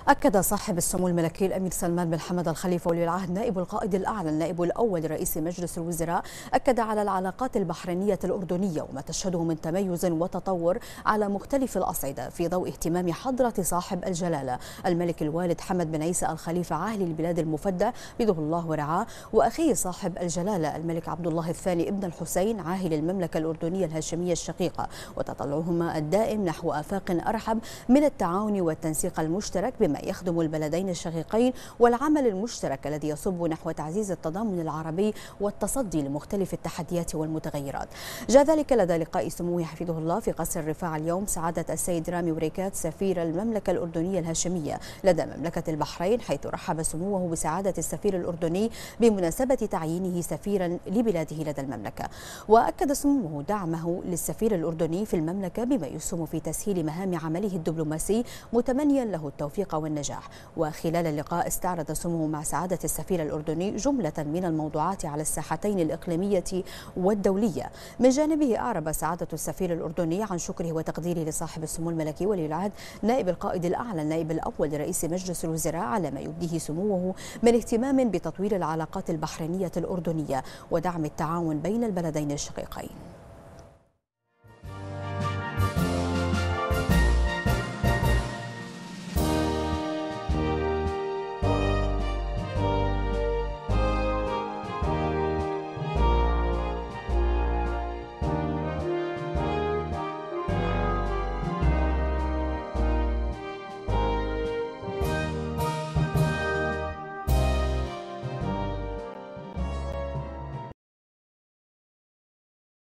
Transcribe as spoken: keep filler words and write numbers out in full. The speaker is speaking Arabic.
أكد صاحب السمو الملكي الأمير سلمان بن حمد الخليفة ولي العهد نائب القائد الأعلى النائب الأول لرئيس مجلس الوزراء أكد على العلاقات البحرينية الأردنية وما تشهده من تميز وتطور على مختلف الأصعدة في ضوء اهتمام حضرة صاحب الجلالة الملك الوالد حمد بن عيسى الخليفة عاهل البلاد المفدى بيده الله ورعاه، وأخيه صاحب الجلالة الملك عبد الله الثاني ابن الحسين عاهل المملكة الأردنية الهاشمية الشقيقة، وتطلعهما الدائم نحو آفاق أرحب من التعاون والتنسيق المشترك بما يخدم البلدين الشقيقين، والعمل المشترك الذي يصب نحو تعزيز التضامن العربي والتصدي لمختلف التحديات والمتغيرات. جاء ذلك لدى لقاء سموه حفظه الله في قصر الرفاع اليوم سعادة السيد رامي وريكات سفير المملكة الأردنية الهاشمية لدى مملكة البحرين، حيث رحب سموه بسعادة السفير الأردني بمناسبة تعيينه سفيرا لبلاده لدى المملكة. وأكد سموه دعمه للسفير الأردني في المملكة بما يسهم في تسهيل مهام عمله الدبلوماسي، متمنيا له التوفيق والنجاح. وخلال اللقاء استعرض سموه مع سعادة السفير الأردني جملة من الموضوعات على الساحتين الإقليمية والدولية. من جانبه أعرب سعادة السفير الأردني عن شكره وتقديره لصاحب السمو الملكي ولي العهد نائب القائد الأعلى النائب الأول لرئيس مجلس الوزراء على ما يبديه سموه من اهتمام بتطوير العلاقات البحرينية الأردنية ودعم التعاون بين البلدين الشقيقين.